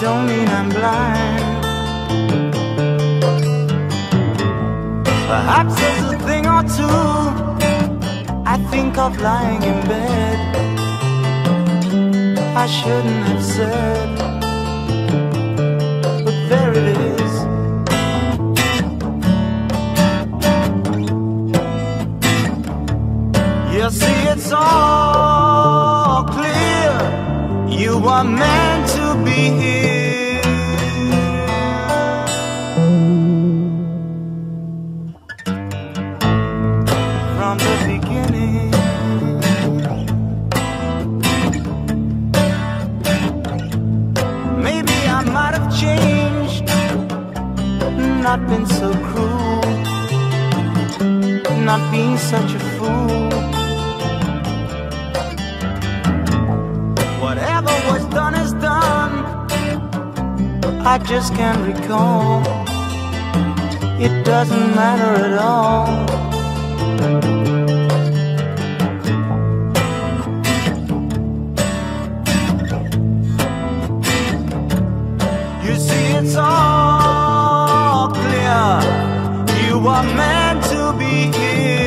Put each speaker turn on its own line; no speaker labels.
don't mean I'm blind. Perhaps there's a thing or two I think of lying in bed I shouldn't have said, but there it is. You see, it's all clear. You are meant to be here. From the beginning. Maybe I might have changed, not been so cruel, not being such a fool. Whatever was done is done. I just can't recall. It doesn't matter at all. You see, it's all clear. You are meant to be here.